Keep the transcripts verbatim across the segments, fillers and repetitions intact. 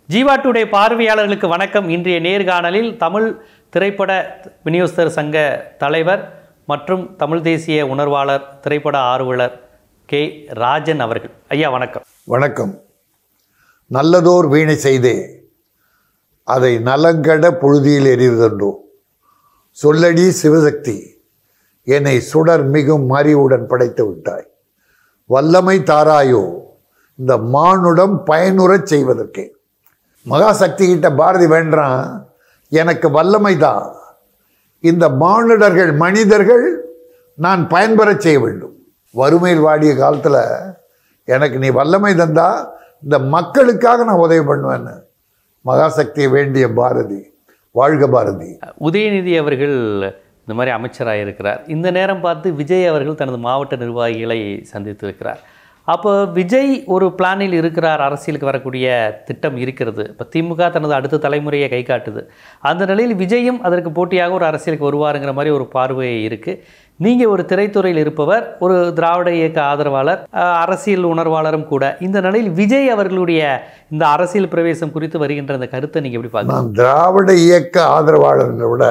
Jeeva today பார்வையாளர்களுக்கு வணக்கம். இன்றைய நேர்காணலில் தமிழ் திரைப்பட விநியோகஸ்தர் சங்க தலைவர் மற்றும் தமிழ் தேசிய உணர்வாளர் திரைப்பட ஆர்வலர் கே ராஜன் அவர்கள். ஐயா வணக்கம். வணக்கம். நல்லதோர் வீணை செய்தே அதை நலங்கட புழுதியில் எரிவதென்றோ சொல்லடி சிவசக்தி என்னை சுடர் மிகும் மறிவுடன் படைத்து விட்டாய். வல்லமை தாராயோ இந்த மானுடம் பயனுறச் செய்வதற்கே. மகாசக்தி கிட்ட பாரதி வேண்டான், எனக்கு வல்லமை தான், இந்த மானுடர்கள் மனிதர்கள் நான் பயன்பெற செய்ய வேண்டும். வறுமையில் வாடிய காலத்தில் எனக்கு நீ வல்லமை தந்தா இந்த மக்களுக்காக நான் உதவி பண்ணுவேன்னு மகாசக்தியை வேண்டிய பாரதி. வாழ்க பாரதி. உதயநிதி அவர்கள் இந்த மாதிரி அமைச்சராக இருக்கிறார். இந்த நேரம் பார்த்து விஜய் அவர்கள் தனது மாவட்ட நிர்வாகிகளை சந்தித்திருக்கிறார். அப்போ விஜய் ஒரு பிளானில் இருக்கிறார், அரசியலுக்கு வரக்கூடிய திட்டம் இருக்கிறது. இப்போ திமுக தனது அடுத்த தலைமுறையை கை காட்டுது. அந்த நிலையில் விஜயும் அதற்கு போட்டியாக ஒரு அரசியலுக்கு வருவாருங்கிற மாதிரி ஒரு பார்வை இருக்குது. நீங்கள் ஒரு திரைத்துறையில் இருப்பவர், ஒரு திராவிட இயக்க ஆதரவாளர், அரசியல் உணர்வாளரும் கூட. இந்த நிலையில் விஜய் அவர்களுடைய இந்த அரசியல் பிரவேசம் குறித்து வருகின்ற அந்த கருத்தை நீங்கள் எப்படி பார்க்கலாம்? நான் திராவிட இயக்க ஆதரவாளர்களை விட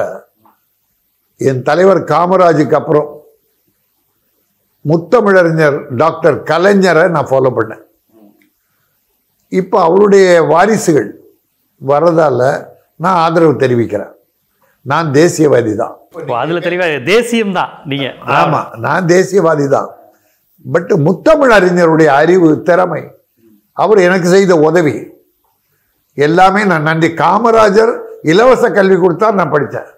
என் தலைவர் காமராஜுக்கு அப்புறம் முத்தமிழறிஞர் டாக்டர் கலைஞரை நான் ஃபாலோ பண்ணேன். இப்போ அவருடைய வாரிசுகள் வரதால நான் ஆதரவு தெரிவிக்கிறேன். நான் தேசியவாதி தான். அதில் தெளிவாக தேசியம் தான் நீங்கள். ஆமாம், நான் தேசியவாதி தான். பட் முத்தமிழறிஞருடைய அறிவு, திறமை, அவர் எனக்கு செய்த உதவி எல்லாமே நான் நன்றி. காமராஜர் இலவச கல்வி கொடுத்தார், நான் படித்தேன்.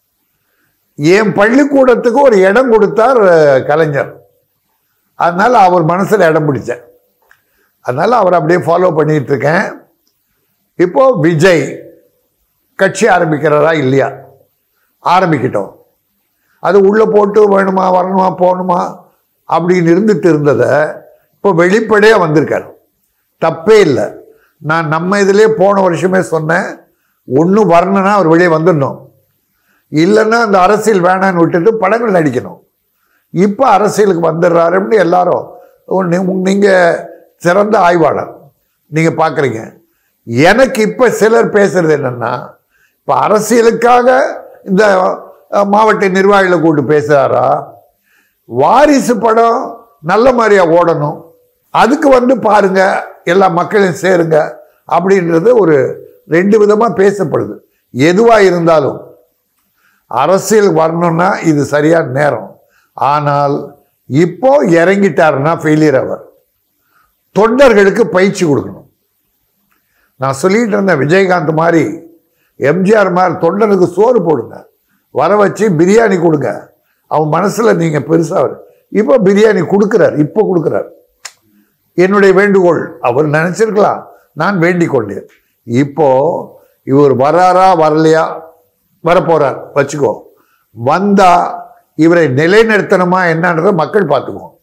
என் பள்ளிக்கூடத்துக்கு ஒரு இடம் கொடுத்தார் கலைஞர். அதனால் அவர் மனசில் இடம் பிடிச்சேன். அதனால் அவர் அப்படியே ஃபாலோ பண்ணிட்டு இருக்கேன். இப்போ விஜய் கட்சி ஆரம்பிக்கிறதா இல்லையா? ஆரம்பிக்கிட்டோம். அது உள்ளே போட்டு வேணுமா வரணுமா போகணுமா அப்படின்னு இருந்துட்டு இருந்ததை இப்போ வெளிப்படையாக வந்திருக்காரு. தப்பே இல்லை. நான் நம்ம இதிலே போன வருஷமே சொன்னேன், ஒன்று வரணுன்னா அவர் வெளியே வந்துடணும், இல்லைன்னா அந்த அரசியல் வேணான்னு விட்டுட்டு படங்கள் நடிக்கணும். இப்போ அரசியலுக்கு வந்துடுறாருன்னு எல்லாரும், நீங்கள் சிறந்த ஆய்வாளர், நீங்கள் பார்க்குறீங்க. எனக்கு இப்போ சிலர் பேசுறது என்னென்னா, இப்போ அரசியலுக்காக இந்த மாவட்ட நிர்வாகிகளை கூட்டு பேசுகிறாரா, வாரிசு படம் நல்ல மாதிரியாக ஓடணும், அதுக்கு வந்து பாருங்க, எல்லா மக்களையும் சேருங்க அப்படின்றது ஒரு ரெண்டு விதமாக பேசப்படுது. எதுவாக இருந்தாலும் அரசியல் வரணும்னா இது சரியான நேரம். ஆனால் இப்போ இறங்கிட்டாருன்னா ஃபெயிலியர் அவர். தொண்டர்களுக்கு பயிற்சி கொடுக்கணும். நான் சொல்லிட்டு இருந்தேன், விஜயகாந்த் மாதிரி, எம்ஜிஆர் மாதிரி தொண்டனுக்கு சோறு போடுங்க, வர வச்சு பிரியாணி கொடுங்க, அவன் மனசில் நீங்கள் பெருசாக. இப்போ பிரியாணி கொடுக்குறார், இப்போ கொடுக்குறார். என்னுடைய வேண்டுகோள், அவர் நினச்சிருக்கலாம், நான் வேண்டிக் கொண்டேன். இப்போ இவர் வராரா வரலையா, வரப்போறார் வச்சுக்கோ, வந்தா இவரை நிலைநிறுத்தணுமா என்னன்றதை மக்கள் பார்த்துக்குவோம்.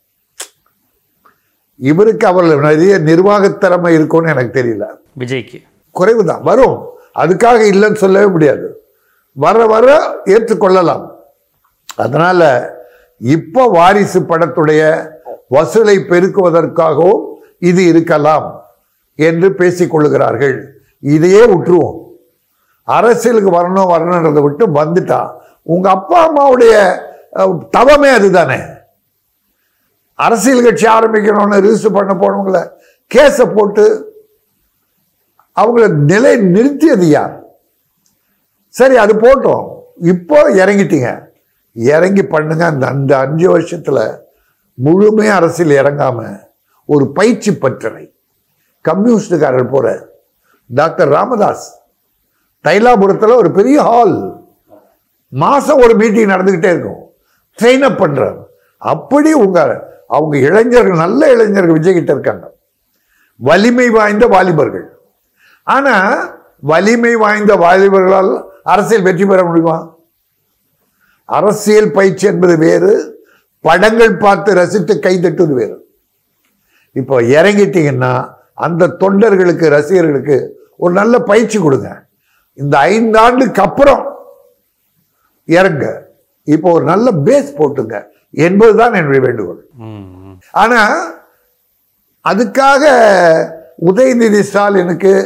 இவருக்கு அவர்கள் நிறைய நிர்வாகத்திறமை இருக்கும்னு எனக்கு தெரியல. விஜய்க்கு குறைவு தான் வரும், அதுக்காக இல்லைன்னு சொல்லவே முடியாது. வர வர ஏற்றுக்கொள்ளலாம். அதனால இப்போ வாரிசு படத்துடைய வசூலை பெருக்குவதற்காகவும் இது இருக்கலாம் என்று பேசிக்கொள்ளுகிறார்கள். இதையே விட்டுருவோம். அரசியலுக்கு வரணும் வரணுன்றதை விட்டு வந்துட்டா, உங்க அப்பா அம்மாவுடைய தவமே அதுதானே. அரசியல் கட்சி ஆரம்பிக்கணும்னு ரிஜிஸ்டர் பண்ண போனவங்கள கேஸை போட்டு அவங்கள நிலை நிறுத்தியது யார்? சரி, அது போட்டோம். இப்போ இறங்கிட்டீங்க, இறங்கி பண்ணுங்க. அந்த அந்த அஞ்சு வருஷத்துல முழுமையா அரசியல் இறங்காம ஒரு பயிற்சி பற்றனை கம்யூனிஸ்டுக்காரர் போற டாக்டர் ராமதாஸ் தைலாபுரத்தில் ஒரு பெரிய ஹால், மாசம் ஒரு மீட்டிங் நடந்துகிட்டே இருக்கும், ட்ரெயின் அப் பண்றாரு. அப்படி உங்க அவங்க இளைஞர்கள், நல்ல இளைஞர்கள் விஜய் கிட்ட இருக்காங்க, வலிமை வாய்ந்த வாலிபர்கள். ஆனா வலிமை வாய்ந்த வாலிபர்களால் அரசியல் வெற்றி பெற முடியுமா? அரசியல் பயிற்சி என்பது வேறு, படங்கள் பார்த்து ரசித்து கைதட்டுவது வேறு. இப்போ இறங்கிட்டீங்கன்னா அந்த தொண்டர்களுக்கு, ரசிகர்களுக்கு ஒரு நல்ல பயிற்சி கொடுங்க. இந்த ஐந்தாண்டுக்கு அப்புறம் இறங்க, இப்போ ஒரு நல்ல பேஸ் போட்டுங்க என்பதுதான் என்னுடைய வேண்டுகோள். ஆனா அதுக்காக உதயநிதி ஸ்டாலினுக்கு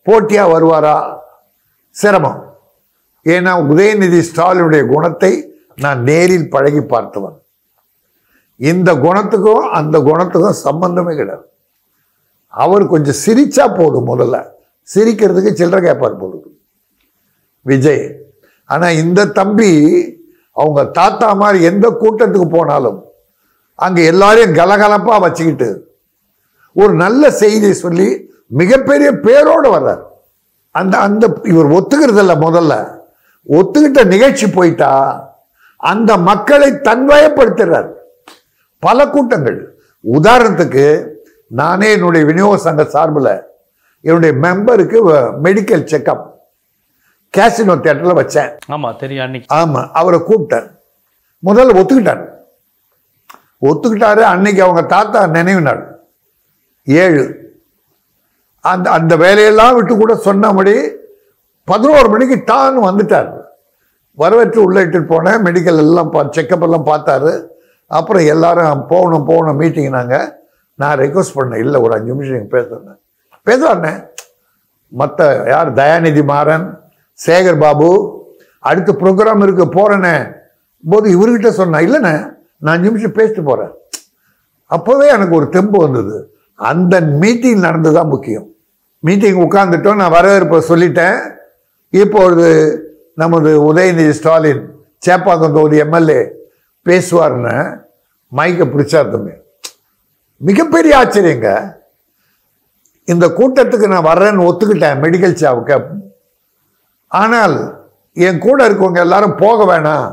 போட்டியா வருவாரா? சிரமம். ஏன்னா உதயநிதி ஸ்டாலினுடைய குணத்தை நான் நேரில் பழகி பார்த்தவன். இந்த குணத்துக்கும் அந்த குணத்துக்கும் சம்பந்தமே கிடையாது. அவர் கொஞ்சம் சிரிச்சா போதும், முதல்ல சிரிக்கிறதுக்கு சில்லறை கேட்பார் போதும் விஜய். ஆனா இந்த தம்பி அவங்க தாத்தா மாதிரி எந்த கூட்டத்துக்கு போனாலும் அங்க எல்லாரையும் கலகலப்பா வச்சுக்கிட்டு ஒரு நல்ல செய்தியை சொல்லி மிகப்பெரிய பேரோடு வர்றார். அந்த அந்த இவர் ஒத்துக்கிறது இல்லை. முதல்ல ஒத்துக்கிட்ட நிகழ்ச்சி போயிட்டா அந்த மக்களை தன்வயப்படுத்துறார். பல கூட்டங்கள், உதாரணத்துக்கு நானே என்னுடைய விநியோக சங்க சார்பில் என்னுடைய மெம்பருக்கு மெடிக்கல் செக்அப் கேசினோ தியேட்டர்ல வச்சேன். ஆமா தெரியும் அன்னைக்கு. ஆமா, அவரை கூப்பிட்டேன். முதல்ல ஒத்துக்கிட்டார் ஒத்துக்கிட்டாரு அன்னைக்கு அவங்க தாத்தா நினைவு நாள் ஏழு. அந்த அந்த வேலையெல்லாம் விட்டு கூட சொன்னபடி பதினோரு மணிக்கு டான்னு வந்துட்டார். வரவேற்று உள்ள இட்டுட்டு போனேன். மெடிக்கல் எல்லாம் செக்கப் எல்லாம் பார்த்தாரு. அப்புறம் எல்லாரும் போகணும் போகணும் மீட்டிங். நாங்கள் நான் ரெக்வஸ்ட் பண்ணேன், இல்லை ஒரு அஞ்சு நிமிஷம் நீங்கள் பேசுறேன் பேசுறாருண்ணே. மற்ற யார், தயாநிதி மாறன், சேகர் பாபு, அடுத்த ப்ரோக்ராம் இருக்கு போறேனே போது இவர்கிட்ட சொன்னேன், இல்லைண்ணே நான் அஞ்சு நிமிஷம் பேசிட்டு போறேன். அப்போவே எனக்கு ஒரு தெம்பு வந்தது. அந்த மீட்டிங் நடந்துதான் முக்கியம். மீட்டிங் உட்கார்ந்துட்டோம். நான் வரவேற்பை சொல்லிட்டேன். இப்பொழுது நமது உதயநிதி ஸ்டாலின் சேப்பாக்கம் தொகுதி எம்எல்ஏ பேசுவார்னு மைக்கை பிடிச்சார் தம்பி. மிகப்பெரிய ஆச்சரியங்க. இந்த கூட்டத்துக்கு நான் வர்றேன்னு ஒத்துக்கிட்டேன் மெடிக்கல் சாவுக்கு. ஆனால் என் கூட இருக்கவங்க எல்லாரும் போக வேணாம்.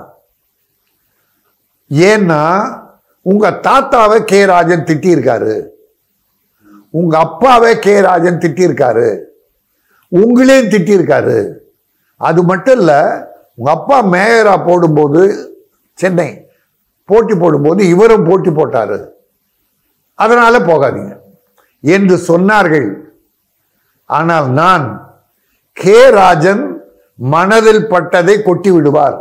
ஏன்னா உங்க தாத்தாவை கே ராஜன் திட்டி இருக்காரு, உங்க அப்பாவை கே ராஜன் திட்டி இருக்காரு, உங்களையும் திட்டி இருக்காரு. அது மட்டும் இல்ல, உங்க அப்பா மேயரா போடும்போது சென்னை போட்டி போடும்போது இவரும் போட்டி போட்டாரு, அதனால போகாதீங்க என்று சொன்னார்கள். ஆனால் நான் கே ராஜன் மனதில் பட்டதை கொட்டி விடுவார்.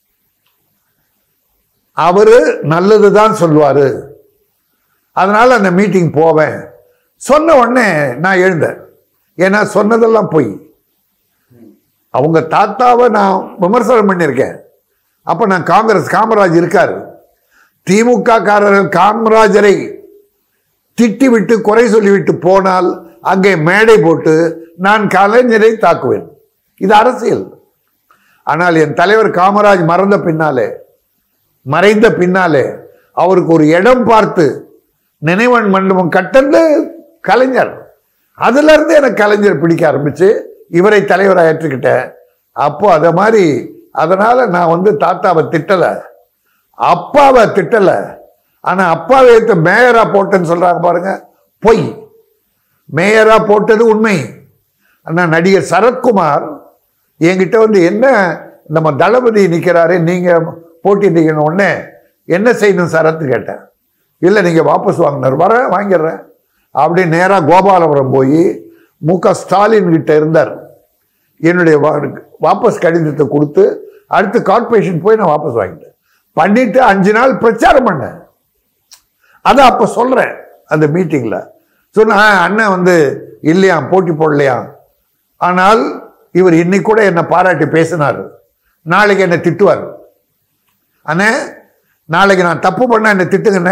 அவரு நல்லதுதான் சொல்லுவாரு. அதனால அந்த மீட்டிங் போவேன். சொன்ன உடனே நான் எழுந்தேன். ஏன்னா சொன்னதெல்லாம் போய் அவங்க தாத்தாவை நான் விமர்சனம் பண்ணியிருக்கேன். அப்ப நான் காங்கிரஸ், காமராஜ் இருக்காரு, திமுக காரர்கள் காமராஜரை திட்டி விட்டு குறை சொல்லிவிட்டு போனால் அங்கே மேடை போட்டு நான் கலைஞரை தாக்குவேன். இது அரசியல். ஆனால் என் தலைவர் காமராஜ் மறந்த பின்னாலே மறைந்த பின்னாலே அவருக்கு ஒரு இடம் பார்த்து நினைவன் மண்டபம் கட்டந்து கலைஞர். அதுல இருந்து எனக்கு கலைஞர் பிடிக்க ஆரம்பிச்சு இவரை தலைவராக ஏற்றுக்கிட்டேன். அப்போ அத மாதிரி அதனால நான் வந்து தாத்தாவை திட்டல, அப்பாவை திட்டல. ஆனா அப்பாவை ஏற்று மேயரா போட்டேன்னு சொல்றாங்க பாருங்க, பொய். மேயரா போட்டது உண்மை. ஆனா நடிகர் சரத்குமார் என்கிட்ட வந்து என்ன நம்ம தளபதி நிக்கிறாரு, நீங்க போட்டி நிக்கணும், உடனே என்ன செய்யணும் சரத்து கேட்டேன். இல்லை நீங்க வாபஸ் வாங்கினார், வர வாங்கிடுறேன் அப்படின்னு நேராக கோபாலபுரம் போய் மு க ஸ்டாலின் கிட்ட இருந்தார். என்னுடைய வாபஸ் கடிதத்தை கொடுத்து அடுத்து கார்பரேஷன் போய் நான் வாபஸ் வாங்கிட்டேன். பண்ணிட்டு அஞ்சு நாள் பிரச்சாரம் பண்ணேன். அதான் அப்ப சொல்றேன் அந்த மீட்டிங்ல சொன்ன அண்ணன் வந்து இல்லையா போட்டி போடலையா. ஆனால் இவர் இன்னைக்கு கூட என்னை பாராட்டி பேசினார். நாளைக்கு என்னை திட்டுவார். அண்ணே நாளைக்கு நான் தப்பு பண்ண என்னை திட்டுங்கண்ணே.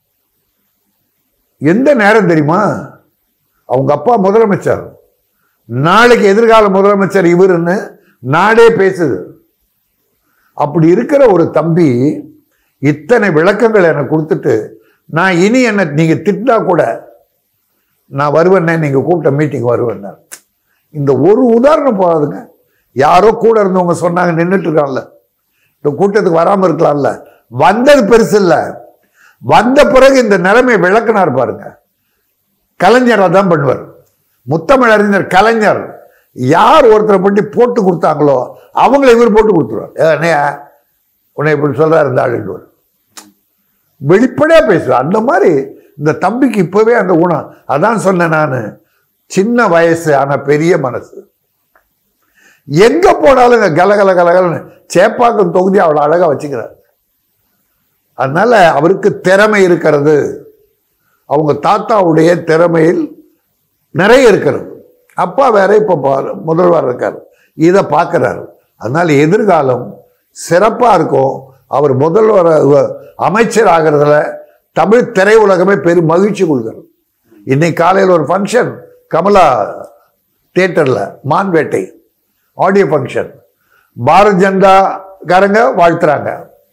எந்த நேரம் தெரியுமா, அவங்க அப்பா முதலமைச்சர், நாளைக்கு எதிர்கால முதலமைச்சர் இவருன்னு நாடே பேசுது. அப்படி இருக்கிற ஒரு தம்பி இத்தனை விளக்கங்கள் எனக்கு கொடுத்துட்டு நான் இனி என்ன நீங்க திட்டா கூட நான் வருவேன்னே, நீங்க கூப்பிட்ட மீட்டிங் வருவேன். இந்த ஒரு உதாரணம் போகாதுங்க. யாரோ கூட இருந்தவங்க சொன்னாங்க நின்றுட்டு இருக்கான்ல, இந்த கூட்டத்துக்கு வராம இருக்கலாம்ல. வந்தது பெருசு இல்ல, வந்த பிறகு இந்த நிலைமை விளக்குனார் பாருங்க. கலைஞர் அதான் பண்ணுவார். முத்தமிழ் அறிஞர் கலைஞர் யார் ஒருத்தரை பண்ணி போட்டு கொடுத்தாங்களோ அவங்களை இவர் போட்டு கொடுத்துருவார். உன்னை இப்படி சொல்றாரு இந்த ஆள், வெளிப்படையா பேசுவார். அந்த மாதிரி இந்த தம்பிக்கு இப்பவே அந்த குணம். அதான் சொன்னேன் நானு, சின்ன வயசு ஆனா பெரிய மனசு. எங்க போனாலும் இந்த கலகல கலகலன்னு சேப்பாக்கம் தொகுதி அவ்வளவு அழகா வச்சுக்கிறார். அதனால அவருக்கு திறமை இருக்கிறது. அவங்க தாத்தாவுடைய திறமையில் நிறைய இருக்கிறது. அப்பா வேற இப்போ முதல்வர் இருக்கார், இதை பார்க்குறாரு. அதனால் எதிர்காலம் சிறப்பாக இருக்கும். அவர் முதல்வர் அமைச்சர் ஆகிறதுல தமிழ் திரையுலகமே பெரும் மகிழ்ச்சி கொள்கிறது. இன்னைக்கு காலையில் ஒரு ஃபங்க்ஷன் கமலா தியேட்டரில், மான்வேட்டை ஆடியோ ஃபங்க்ஷன், பாரத் ஜனதாக்காரங்க வாழ்த்துறாங்க,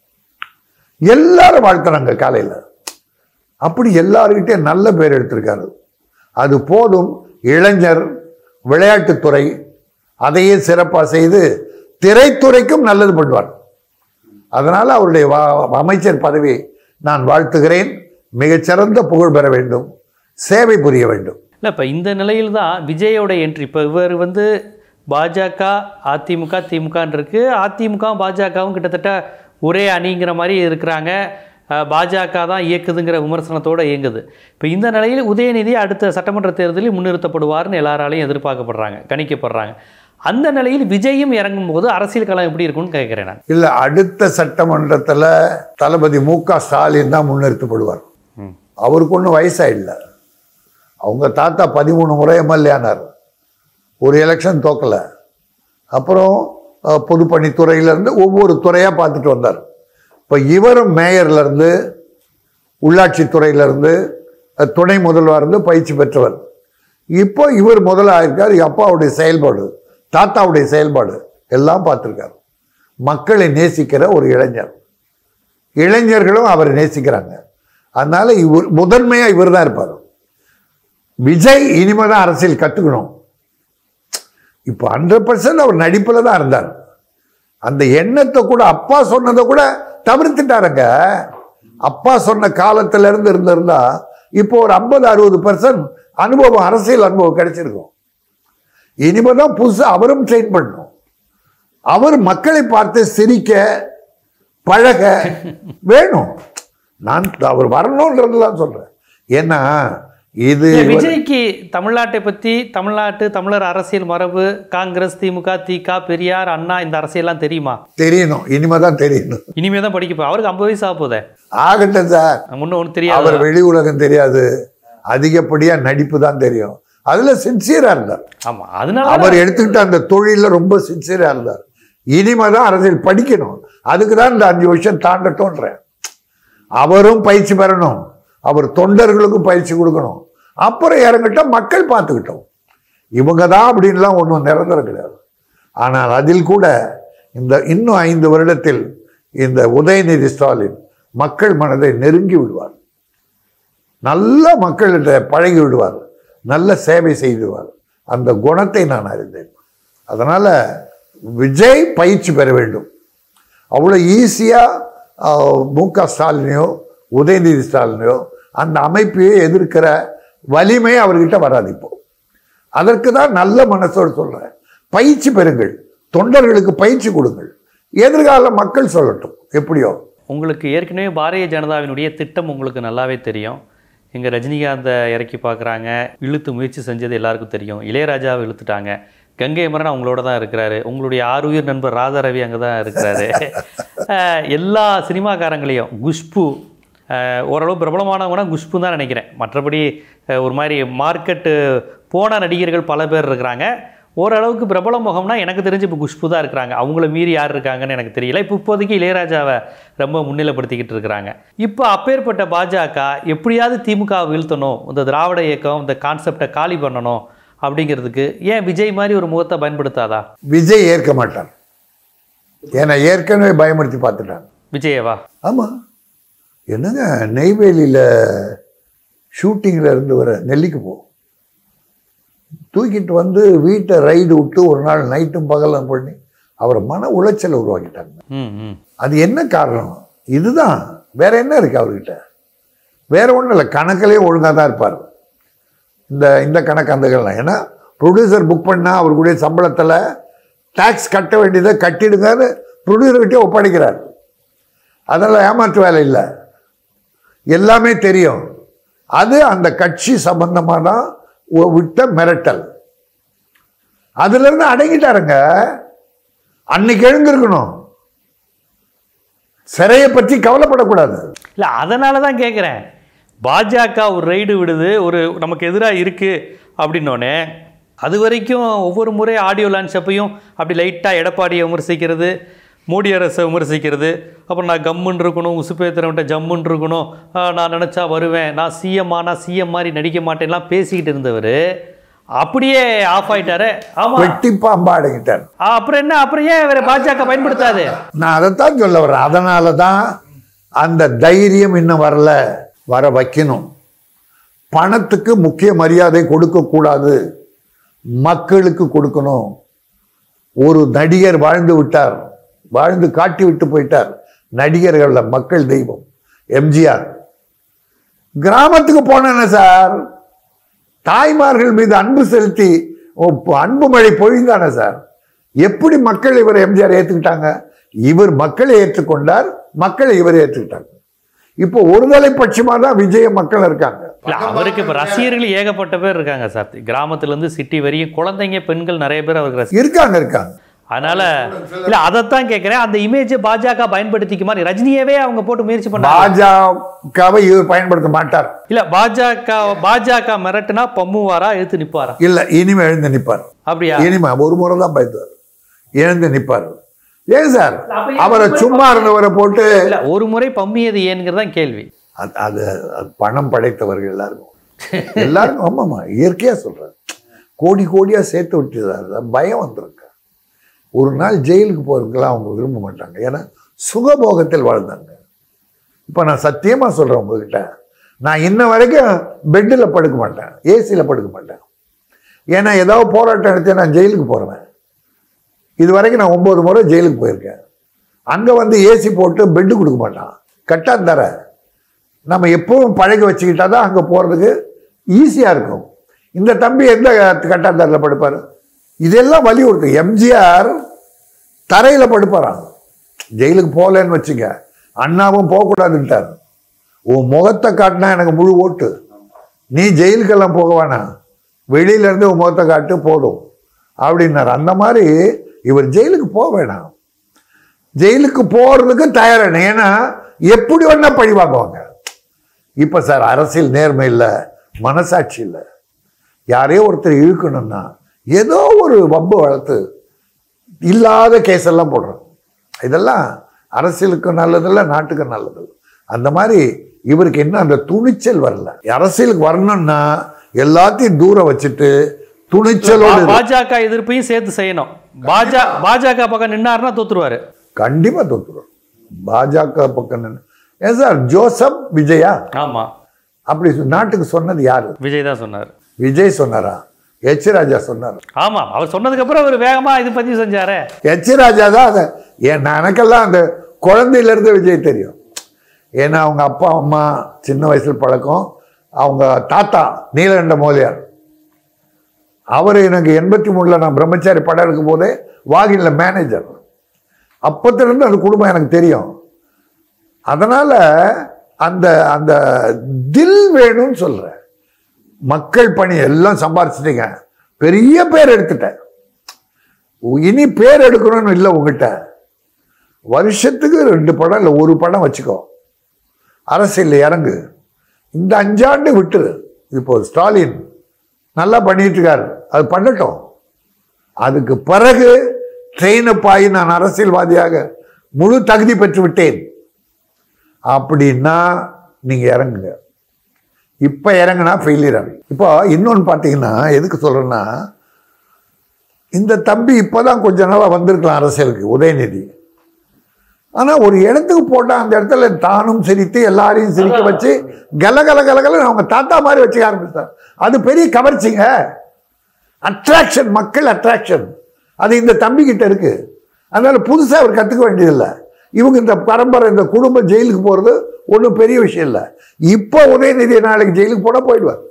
எல்லாரும் வாழ்த்துறாங்க காலையில். அப்படி எல்லாருக்கிட்டே நல்ல பேர் எடுத்திருக்காரு. அது போதும். இளைஞர், விளையாட்டுத்துறை அதையே சிறப்பாக செய்து திரைத்துறைக்கும் நல்லது பண்ணுவார். அதனால் அவருடைய அமைச்சர் பதவி நான் வாழ்த்துகிறேன். மிகச்சிறந்த புகழ் பெற வேண்டும், சேவை புரிய வேண்டும். இல்லை, இப்போ இந்த நிலையில் தான் விஜயோட என்ட்ரி. இப்போ இவர் வந்து பாஜக, அதிமுக, திமுகன்னு இருக்கு. அதிமுக பாஜகவும் கிட்டத்தட்ட ஒரே அணிங்கிற மாதிரி இருக்கிறாங்க. பாஜக தான் இயக்குதுங்கிற விமர்சனத்தோடு இயங்குது. இப்போ இந்த நிலையில் உதயநிதி அடுத்த சட்டமன்ற தேர்தலில் முன்னிறுத்தப்படுவார்னு எல்லாராலையும் எதிர்பார்க்கப்படுறாங்க, கணிக்கப்படுறாங்க. அந்த நிலையில் விஜயும் இறங்கும் போது அரசியல் களம் எப்படி இருக்கும்னு கேட்குறேன் நான். இல்லை, அடுத்த சட்டமன்றத்தில் தளபதி மு க ஸ்டாலின் தான் முன்னிறுத்தப்படுவார். அவருக்கு ஒன்றும் வயசாயில்லை. அவங்க தாத்தா பதிமூணு முறை எம்எல்ஏ ஆனார், ஒரு எலெக்ஷன் தோக்கலை. அப்புறம் பொதுப்பணித்துறையிலேருந்து ஒவ்வொரு துறையாக பார்த்துட்டு வந்தார். இப்போ இவரும் மேயர்லேருந்து, உள்ளாட்சித்துறையிலேருந்து, துணை முதல்வர் இருந்து பயிற்சி பெற்றவர். இப்போ இவர் முதல்ல இருக்கார். அப்பாவுடைய செயல்பாடு, தாத்தாவுடைய செயல்பாடு எல்லாம் பார்த்துருக்காரு. மக்களை நேசிக்கிற ஒரு இளைஞர், இளைஞர்களும் அவரை நேசிக்கிறாங்க. அதனால இவர் முதன்மையாக இவர் தான் இருப்பார். விஜய் இனிமேல் தான் அரசியல் கற்றுக்கணும். இப்போ ஹண்ட்ரட் பர்சன்ட் அவர் நடிப்பில் தான் இருந்தார். அந்த எண்ணத்தை கூட அப்பா சொன்னதை கூட தவிர்த்துட்டாருங்க. அப்பா சொன்ன காலத்துல இருந்து இருந்திருந்தா இப்போ ஒரு ஐம்பது அறுபது பர்சன்ட் அனுபவம், அரசியல் அனுபவம் கிடைச்சிருக்கும். இனிமேதான் புதுசு அவரும் ட்ரெயின் பண்ணணும். அவர் மக்களை பார்த்து சிரிக்க பழக வேணும். நான் அவர் வரணும்ன்றதுலாம் சொல்றேன். ஏன்னா இது விஜய்க்கு தமிழ்நாட்டை பற்றி, தமிழ்நாட்டு தமிழர் அரசியல் மரபு, காங்கிரஸ், திமுக, திக, பெரியார், அண்ணா, இந்த அரசியல்லாம் தெரியுமா? தெரியணும், இனிமேதான் தெரியணும். இனிமே தான் படிக்க. அவருக்கு ஐம்பது வயசு ஆக போதே. ஆகட்டும் சார், முன்ன ஒன்றும் தெரியாது. அவர் வெளி உலகம் தெரியாது, அதிகப்படியா நடிப்பு தான் தெரியும். அதுல சின்சியரா இருந்தார். ஆமா, அதனால அவர் எடுத்துக்கிட்ட அந்த தொழில ரொம்ப சின்சியரா இருந்தார். இனிமேதான் அரசியல் படிக்கணும். அதுக்குதான் இந்த அஞ்சு வருஷம் தாண்டட்டோன்றேன். அவரும் பயிற்சி பெறணும், அவர் தொண்டர்களுக்கும் பயிற்சி கொடுக்கணும். அப்புறம் இறங்கிட்ட மக்கள் பார்த்துக்கிட்டோம். இவங்க தான் அப்படின்லாம் ஒன்றும் நிரந்தரம் கிடையாது. ஆனால் அதில் கூட இந்த இன்னும் ஐந்து வருடத்தில் இந்த உதயநிதி ஸ்டாலின் மக்கள் மனதை நெருங்கி விடுவார், நல்ல மக்கள்கிட்ட பழகி விடுவார், நல்ல சேவை செய்துவார். அந்த குணத்தை நான் அறிந்தேன். அதனால விஜய் பயிற்சி பெற வேண்டும். அவ்வளோ ஈஸியாக மு க ஸ்டாலினையோ உதயநிதி ஸ்டாலினையோ அந்த அமைப்பையே எதிர்க்கிற வலிமை அவர்கிட்ட வராது. இப்போ அதற்கு தான் நல்ல மனசோடு சொல்றேன், பயிற்சி பெறுங்கள், தொண்டர்களுக்கு பயிற்சி கொடுங்கள், எதிர்கால மக்கள் சொல்லட்டும் எப்படியோ. உங்களுக்கு ஏற்கனவே பாரதிய ஜனதாவினுடைய திட்டம் உங்களுக்கு நல்லாவே தெரியும். எங்கள் ரஜினிகாந்தை இறக்கி பார்க்குறாங்க, இழுத்து முயற்சி செஞ்சது எல்லாருக்கும் தெரியும். இளையராஜாவை இழுத்துட்டாங்க, கங்கை அமரன் அவங்களோட தான் இருக்கிறாரு, உங்களுடைய ஆறுயிர் நண்பர் ராதாரவி அங்கே தான் இருக்கிறாரு. எல்லா சினிமாக்காரங்களையும், குஷ்பு ஓரளவு பிரபலமானவங்கன்னா குஷ்பு தான் நினைக்கிறேன். மற்றபடி ஒரு மாதிரி மார்க்கெட்டு போன நடிகர்கள் பல பேர் இருக்கிறாங்க. ஓரளவுக்கு பிரபல முகம்னா எனக்கு தெரிஞ்சு இப்போ குஷ்பு தான் இருக்கிறாங்க. அவங்கள மீறி யார் இருக்காங்கன்னு எனக்கு தெரியல. இப்போ இப்போதைக்கு இளையராஜாவை ரொம்ப முன்னிலைப்படுத்திக்கிட்டு இருக்கிறாங்க. இப்போ அப்பேற்பட்ட பாஜக எப்படியாவது திமுக வீழ்த்தணும், இந்த திராவிட இயக்கம் இந்த கான்செப்டை காலி பண்ணணும் அப்படிங்கிறதுக்கு ஏன் விஜய் மாதிரி ஒரு முகத்தை பயன்படுத்தாதா? விஜய் ஏற்க மாட்டான். ஏன்னா ஏற்கனவே பயமுறுத்தி பார்த்துட்டான். விஜயவா? ஆமாம். என்னங்க, நெய்வேலியில் ஷூட்டிங்கில் இருந்து வர நெல்லிக்கு போ தூக்கிட்டு வந்து வீட்டை ரைடு விட்டு ஒரு நாள் நைட்டும் பகலும் பண்ணி அவரை மன உளைச்சலை உருவாக்கிட்டாங்க. அது என்ன காரணம்? இதுதான், வேற என்ன இருக்கு அவர்கிட்ட? வேற ஒன்றும் இல்லை, கணக்கிலே ஒழுங்காக தான் இருப்பார். இந்த இந்த கணக்கு அந்த கணக்கு. ஏன்னா ப்ரொடியூசர் புக் பண்ணால் அவருடைய சம்பளத்தில் டேக்ஸ் கட்ட வேண்டியதை கட்டிடுங்கன்னு ப்ரொடியூசர்கிட்டே ஒப்படைக்கிறார். அதெல்லாம் ஏமாற்று வேலை இல்லை, எல்லாமே தெரியும். அது அந்த கட்சி சம்பந்தமான விட்ட மிரட்டல். அதுல இருந்து அடங்கிட்டாருங்க. அன்னைக்கு எழுந்திருக்கணும், சிறையை பற்றி கவலைப்படக்கூடாது. இல்லை, அதனால தான் கேட்குறேன். பாஜக ஒரு ரைடு விடுது, ஒரு நமக்கு எதிராக இருக்குது அப்படின்னோடனே அது வரைக்கும் ஒவ்வொரு முறை ஆடியோ லான்ச் அப்பையும் அப்படி லைட்டாக எடப்பாடியை விமர்சிக்கிறது, மோடி அரசை விமர்சிக்கிறது, அப்புறம் நான் கம்முன்னு இருக்கணும், உசுப்பேத்திரவன்ட்ட ஜம்முன்னு இருக்கணும், நான் நினச்சா வருவேன், நான் சிஎம் ஆனால் சிஎம் மாதிரி நடிக்க மாட்டேன்லாம் பேசிக்கிட்டு இருந்தவர் அப்படியே ஆஃப் ஆயிட்டாரு. ஆமாம், வெட்டி பாம்பாடிக்கிட்டார். அப்புறம் என்ன, அப்புறம் ஏன் வேற பாஜக பயன்படுத்தாது? நான் அதைத்தான் சொல்ல வரேன். அதனால தான் அந்த தைரியம் இன்னும் வரல, வர வைக்கணும். பணத்துக்கு முக்கிய மரியாதை கொடுக்கக்கூடாது, மக்களுக்கு கொடுக்கணும். ஒரு நடிகர் வாழ்ந்து விட்டார், வாழ்ந்து காட்டி விட்டு போயிட்டார். நடிகர்கள மக்கள் தெய்வம் எம்ஜிஆர். கிராமத்துக்கு போனேன்னு சார், தாய்மார்கள் மீது அன்பு செலுத்தி அன்பு மழை பொழிந்தானே சார். எப்படி மக்கள் இவர் எம்ஜிஆர் ஏற்றுக்கிட்டாங்க? இவர் மக்களை ஏற்றுக்கொண்டார், மக்களை இவர் ஏற்றுக்கிட்டாங்க. இப்போ ஒருதலை பட்சமா தான் விஜய மக்கள் இருக்காங்க. அவருக்கு இப்ப ரசிகர்கள் ஏகப்பட்ட பேர் இருக்காங்க சார். கிராமத்துல இருந்து சிட்டி வரையும் குழந்தைங்க, பெண்கள் நிறைய பேர் அவருக்கு இருக்காங்க இருக்காங்க அதனால இல்ல, அதைத்தான் கேட்கிறேன். அந்த இமேஜ் பாஜக பயன்படுத்திக்குமா? ரஜினியவே அவங்க போட்டு முயற்சி பண்ணாங்க. பாஜகவை இவர் பயன்படுத்த மாட்டார். இல்ல, பாஜக பாஜக மிரட்டுனா பம்முவாரா, எழுத்து நிப்பாரா? இல்ல, இனிமே எழுந்து நிப்பார். அப்படியா? இனிமே ஒரு முறை தான் பயத்துவார், எழுந்து நிப்பார். ஏன் சார் அவரை சும்மா இருந்தவரை போட்டு ஒரு முறை பம்மியது ஏன்கிறதான் கேள்வி. அது பணம் படைத்தவர்கள் எல்லாருக்கும் எல்லாருக்கும் ஆமாமா இயற்கையா சொல்றாரு. கோடி கோடியா சேர்த்து விட்டுறாரு, பயம் வந்திருக்கு. ஒரு நாள் ஜெயிலுக்கு போறதுக்கெல்லாம் அவங்க விரும்ப மாட்டாங்க. ஏன்னா சுகபோகத்தில் வாழ்ந்தாங்க. இப்போ நான் சத்தியமாக சொல்கிறேன் உங்ககிட்ட, நான் இன்ன வரைக்கும் பெட்டில் படுக்க மாட்டேன், ஏசியில் படுக்க மாட்டேன். ஏன்னா ஏதாவது போராட்டம் எடுத்து நான் ஜெயிலுக்கு போகிறேன். இது வரைக்கும் நான் ஒம்பது முறை ஜெயிலுக்கு போயிருக்கேன். அங்கே வந்து ஏசி போட்டு பெட்டு கொடுக்க மாட்டான், கட்டான் தர. நம்ம எப்பவும் பழகி வச்சுக்கிட்டா தான் அங்கே போகிறதுக்கு ஈஸியாக இருக்கும். இந்த தம்பி எந்த கட்டாந்தரில் படுப்பார்? இதெல்லாம் வலியுறுத்து. எம்ஜிஆர் தரையில் படுப்பாரான், ஜெயிலுக்கு போகலன்னு வச்சுக்க. அண்ணாவும் போகக்கூடாதுன்ட்டார். உன் முகத்தை காட்டினா எனக்கு முழு ஓட்டு, நீ ஜெயிலுக்கெல்லாம் போக வேணாம், வெளியிலேருந்து உன் முகத்தை காட்டு போதும் அப்படின்னார். அந்த மாதிரி இவர் ஜெயிலுக்கு போக வேணாம், ஜெயிலுக்கு போகிறதுக்கு தயாரான. ஏன்னா எப்படி வேணா பழி வாங்குவாங்க. இப்போ சார் அரசியல் நேர்மை இல்லை, மனசாட்சி இல்லை. யாரையோ ஒருத்தர் இழுக்கணும்னா ஏதோ ஒரு வம்பு வளர்த்து இல்லாத கேஸெல்லாம் போடுறோம். இதெல்லாம் அரசியலுக்கு நல்லதில்லை, நாட்டுக்கு நல்லது. அந்த மாதிரி இவருக்கு என்ன அந்த துணிச்சல் வரல. அரசியலுக்கு வரணும்னா எல்லாத்தையும் தூரம் வச்சுட்டு துணிச்சலோடு பாஜக எதிர்ப்பையும் சேர்த்து செய்யணும். பாஜக பாஜக பக்கம் நின்னாருன்னா தோத்துருவாரு, கண்டிப்பா தோத்துருவார். பாஜக பக்கம் நின்று ஏன் சார் ஜோசப் விஜயா? ஆமா, அப்படி நாட்டுக்கு சொன்னது யாரு? விஜய் தான் சொன்னார். விஜய் சொன்னாரா? எச் ராஜா சொன்னார். ஆமா, அவர் சொன்னதுக்கு அப்புறம் அவர் வேகமா இது பதிவு செஞ்சாரு. எச் ராஜா தான் அதை. ஏன் எனக்கெல்லாம் அந்த குழந்தையில இருந்து விஜய் தெரியும். ஏன்னா அவங்க அப்பா அம்மா சின்ன வயசுல பழக்கம். அவங்க தாத்தா நீலகண்ட மோலியார், அவர் எனக்கு எண்பத்தி மூணுல நான் பிரம்மச்சாரி படம் இருக்கும் போதே வாகின்ல மேனேஜர். அப்பத்திலிருந்து அந்த குடும்பம் எனக்கு தெரியும். அதனால அந்த அந்த தில் வேணும்னு சொல்றேன். மக்கள் பணி எல்லாம் சம்பாரிச்சிட்டீங்க, பெரிய பேர் எடுத்துட்டேன், இனி பேர் எடுக்கணும்னு இல்லை உங்ககிட்ட. வருஷத்துக்கு ரெண்டு படம் இல்லை ஒரு படம் வச்சுக்கோ, அரசியல் இறங்கு. இந்த அஞ்சாண்டு விட்டுரு. இப்போ ஸ்டாலின் நல்லா பண்ணிட்டு இருக்காரு, அது பண்ணட்டும். அதுக்கு பிறகு ட்ரெயினப் ஆகி நான் அரசியல்வாதியாக முழு தகுதி பெற்று விட்டேன் அப்படின்னா நீங்க இறங்குங்க. இப்ப இறங்குனா ஃபெயிலியர் ஆகும். இப்போ இன்னொன்று பார்த்தீங்கன்னா எதுக்கு சொல்றேன்னா, இந்த தம்பி இப்போதான் கொஞ்ச நாளாக வந்திருக்கலாம் அரசியலுக்கு, உதயநிதி. ஆனால் ஒரு இடத்துக்கு போட்டால் அந்த இடத்துல தானும் சிரித்து எல்லாரையும் சிரிக்க வச்சு கல கல கலகல அவங்க தாத்தா மாதிரி வச்சுக்க ஆரம்பித்தார். அது பெரிய கவர்ச்சிங்க, அட்ராக்ஷன், மக்கள் அட்ராக்ஷன். அது இந்த தம்பி கிட்ட இருக்கு. அதனால புதுசாக அவர் கற்றுக்க வேண்டியதில்லை. இவங்க இந்த பரம்பரை இந்த குடும்பம் ஜெயிலுக்கு போகிறது ஒன்றும் பெரிய விஷயம் இல்லை. இப்போ உதயநிதி நாளைக்கு ஜெயிலுக்கு போனால் போயிடுவார்.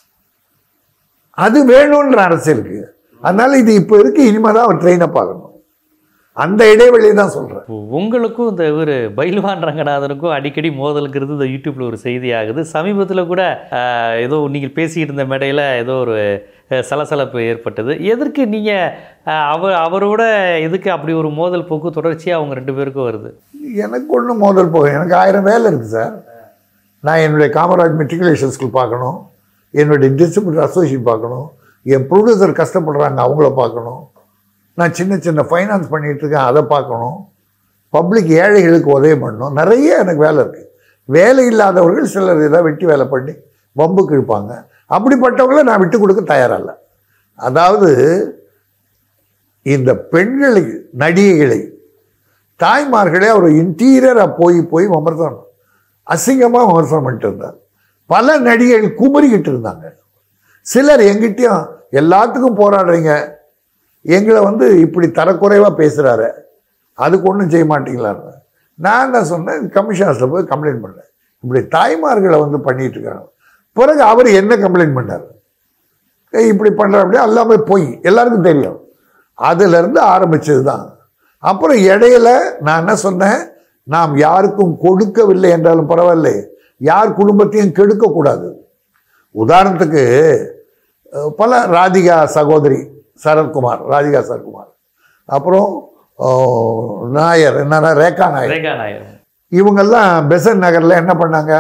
அது வேணும்ன்ற அரசியலுக்கு. அதனால இது இப்போ இருக்கு, இனிமே தான் அவர் ட்ரெயினை பார்க்கணும். அந்த இடைவெளி தான் சொல்கிறேன். உங்களுக்கும் இந்த ஒரு பைல்வான் ரங்கநாதனுக்கும் அடிக்கடி மோதலுங்கிறது இந்த யூடியூப்பில் ஒரு செய்தி ஆகுது. சமீபத்தில் கூட ஏதோ நீங்கள் பேசிக்கிட்டு இருந்த மேடையில் ஏதோ ஒரு சலசலப்பு ஏற்பட்டது. எதற்கு நீங்கள் அவர் அவரோட எதுக்கு அப்படி ஒரு மோதல் போக்கு தொடர்ச்சியாக அவங்க ரெண்டு பேருக்கும் வருது? எனக்கு ஒன்றும் மோதல் போகும், எனக்கு ஆயிரம் வேலை இருக்குது சார். நான் என்னுடைய காமராஜ் மெட்ரிகுலேஷன் ஸ்கூல் பார்க்கணும், என்னுடைய டிஸ்ட்ரிபியூட்டர் அசோசியேஷன் பார்க்கணும், என் ப்ரொடியூசர் கஷ்டப்படுறாங்க, அவங்கள பார்க்கணும். நான் சின்ன சின்ன ஃபைனான்ஸ் பண்ணிகிட்டு இருக்கேன், அதை பார்க்கணும். பப்ளிக் ஏழைகளுக்கு உதவி பண்ணணும். நிறைய எனக்கு வேலை இருக்குது. வேலை இல்லாதவர்கள் சிலர் ஏதாவது வெட்டி வேலை பண்ணி வம்புக்கு இழுப்பாங்க. அப்படிப்பட்டவங்கள நான் விட்டு கொடுக்க தயாரில்லை. அதாவது இந்த பெண்களை, நடிகைகளை, தாய்மார்களே அவர் இன்டீரியராக போய் போய் விமர்சனம், அசிங்கமாக விமர்சனம் பண்ணிட்டு இருந்தார். பல நடிகைகள் குமரிக்கிட்டு இருந்தாங்க. சிலர் எங்கிட்டையும் எல்லாத்துக்கும் போராடுறீங்க, எங்களை வந்து இப்படி தரக்குறைவாக பேசுகிறாரு, அதுக்கு ஒன்றும் செய்ய மாட்டீங்களான்னு. நான் என்ன சொன்னேன், கமிஷனர்ஸில் போய் கம்ப்ளைண்ட் பண்ணேன், இப்படி தாய்மார்களை வந்து பண்ணிட்டு இருக்காங்க. பிறகு அவர் என்ன கம்ப்ளைண்ட் பண்ணார், இப்படி பண்ணுற அப்படியே எல்லாமே போய் எல்லாருக்கும் தெரியும். அதுலேருந்து ஆரம்பித்தது தான். அப்புறம் இடையில நான் என்ன சொன்னேன், நாம் யாருக்கும் கொடுக்கவில்லை என்றாலும் பரவாயில்லை, யார் குடும்பத்தையும் கெடுக்கக்கூடாது. உதாரணத்துக்கு பல ராதிகா சகோதரி சரத்குமார், ராதிகா சரத்குமார், அப்புறம் நாயர் என்னன்னா ரேகா நாயர், ரேகா நாயர், இவங்கெல்லாம் பெசன் நகரில் என்ன பண்ணாங்க,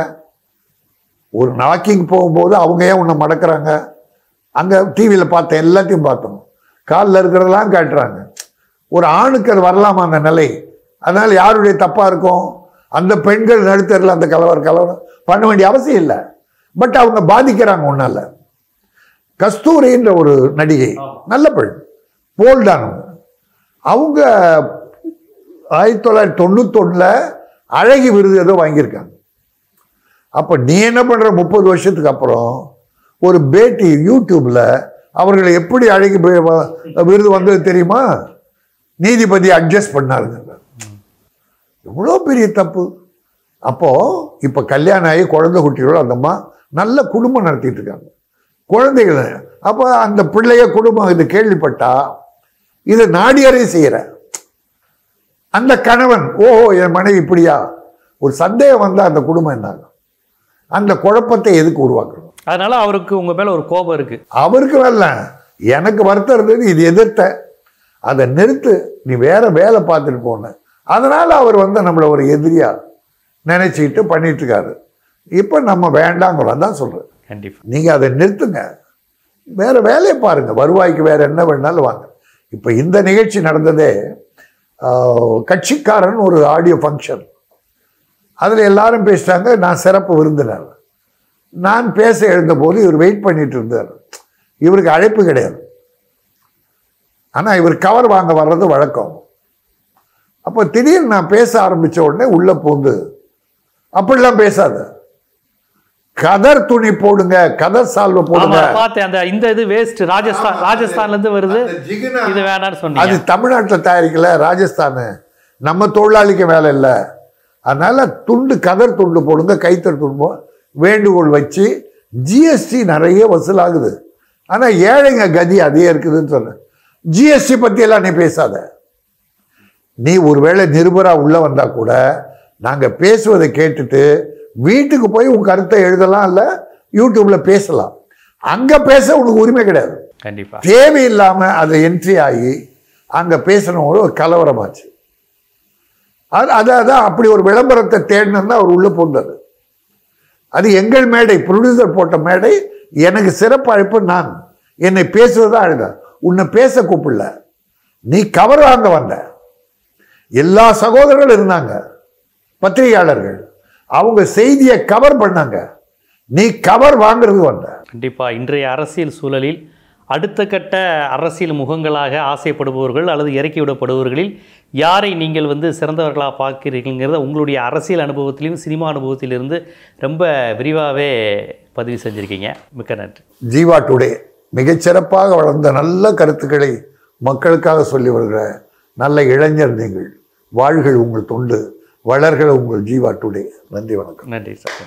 ஒரு வாக்கிங் போகும்போது அவங்க ஏன் உன்னை மடக்கிறாங்க, அங்கே டிவியில் பார்த்தேன், எல்லாத்தையும் பார்த்தோம், காலில் இருக்கிறதெல்லாம் காட்டுறாங்க. ஒரு ஆணுக்கு அது வரலாமா அந்த நிலை? அதனால் யாருடைய தப்பாக இருக்கும்? அந்த பெண்கள் நடுத்தரில் அந்த கலவர் கலவரம் பண்ண வேண்டிய அவசியம் இல்லை. பட் அவங்க பாதிக்கிறாங்க ஒன்றால். கஸ்தூரின்ற ஒரு நடிகை, நல்ல பெண், போல்டானவங்க, அவங்க ஆயிரத்தி தொள்ளாயிரத்தி தொண்ணூத்தொன்னில் அழகி விருது ஏதோ வாங்கியிருக்காங்க. அப்போ நீ என்ன பண்ணுற, முப்பது வருஷத்துக்கு அப்புறம் ஒரு பேட்டி யூடியூப்பில் அவர்களை எப்படி அழகி விருது வந்தது தெரியுமா? நீதிபதி அட்ஜஸ்ட் பண்ணாருங்க. எவ்வளோ பெரிய தப்பு. அப்போது இப்போ கல்யாணம் ஆகி குழந்தை குட்டிகளோடு அந்த அம்மா நல்ல குடும்பம் நடத்திட்டு இருக்காங்க, குழந்தைகள். அப்போ அந்த பிள்ளைய குடும்பம் இது கேள்விப்பட்டா இதை நாடியறை செய்கிற அந்த கணவன், ஓஹோ என் மனைவி இப்படியா, ஒரு சந்தேகம் வந்தால் அந்த குடும்பம் என்னாகும்? அந்த குழப்பத்தை எதுக்கு உருவாக்கணும்? அதனால அவருக்கு உங்க மேல ஒரு கோபம் இருக்கு. அவருக்கு வரல, எனக்கு வருத்தம் இருந்தது, இது எதிர்த்த, அதை நிறுத்து, நீ வேற வேலை பார்த்துட்டு போன. அதனால அவர் வந்து நம்மளை ஒரு எதிரியா நினைச்சிட்டு பண்ணிட்டு இருக்காரு. இப்போ நம்ம வேண்டாங்கிறோம், அதான் சொல்றேன். கண்டிப்பா நீங்க அதை நிறுத்துங்க, வேற வேலையை பாருங்க, வருவாய்க்கு வேற என்ன வேணாலும் வாங்க. இப்போ இந்த நிகழ்ச்சி நடந்ததே கட்சிக்காரன் ஒரு ஆடியோ ஃபங்க்ஷன், அதில் எல்லாரும் பேசிட்டாங்க, நான் சிறப்பு விருந்தினர். நான் பேச எழுந்தபோது இவர் வெயிட் பண்ணிட்டு இருந்தார். இவருக்கு அழைப்பு கிடையாது, ஆனால் இவர் கவர் வாங்க வர்றது வழக்கம். அப்போ திடீர்னு நான் பேச ஆரம்பித்த உடனே உள்ள பூந்து, அப்படிலாம் பேசாத, கதர் துணி போடுங்க, கதர் சால்வை போடுங்க. அந்த இந்த இது வேஸ்ட், ராஜஸ்தான் ராஜஸ்தான்ல இருந்து வருது, இது வேணாம்னு சொன்னீங்க. அது தமிழ்நாட்டில் தயாரிக்கல, ராஜஸ்தான், நம்ம தொழிலாளிக்கு வேலை இல்லை. அதனால துண்டு, கதர் துண்டு போடுங்க, கைத்தறி துண்டு வேண்டுகோள் வச்சு. ஜிஎஸ்டி நிறைய வசூலாகுது, ஆனால் ஏழைங்க கதி அதே இருக்குதுன்னு சொன்னேன். ஜிஎஸ்டி பத்தி எல்லாம் நீ பேசாத. நீ ஒருவேளை நிருபரா உள்ள வந்தா கூட நாங்க பேசுவதை கேட்டுட்டு வீட்டுக்கு போய் உன் கருத்தை எழுதலாம், இல்ல யூடியூப்ல பேசலாம். அங்க பேச உனக்கு உரிமை கிடையாது. கண்டிப்பா தேவையில்லாம அதை என்ட்ரி ஆகி அங்க பேசணும், ஒரு கலவரமாச்சு. அது அதான் அப்படி ஒரு விளம்பரத்தை தேடணும்னா அவர் உள்ள போந்தாரு. அது எங்கள் மேடை, ப்ரொடியூசர் போட்ட மேடை, எனக்கு சிறப்பு அழைப்பு. நான் என்னை பேசுவதா அழுத, உன்னை பேச கூப்பிடல, நீ கவர் வாங்க வந்த. எல்லா சகோதரர்கள் இருந்தாங்க, பத்திரிகையாளர்கள், அவங்க செய்தியை கவர் பண்ணாங்க, நீ கவர் வாங்குறது வந்த. கண்டிப்பா இன்றைய அரசியல் சூழலில் அடுத்த கட்ட அரசியல் முகங்களாக ஆசைப்படுபவர்கள் அல்லது இறக்கி விடப்படுபவர்களில் யாரை நீங்கள் வந்து சிறந்தவர்களாக பார்க்கிறீங்கிறத உங்களுடைய அரசியல் அனுபவத்திலையும் சினிமா அனுபவத்திலிருந்து ரொம்ப விரிவாகவே பதிவு செஞ்சுருக்கீங்க. மிக்க நன்றி. ஜீவா டுடே மிகச்சிறப்பாக வளர்ந்த நல்ல கருத்துக்களை மக்களுக்காக சொல்லி வருகிற நல்ல இளைஞர் நீங்கள். வாழ்கள் உங்கள் தொண்டு, வளர்கள் உங்கள் ஜீவா டுடே. நன்றி, வணக்கம். நன்றி சார்.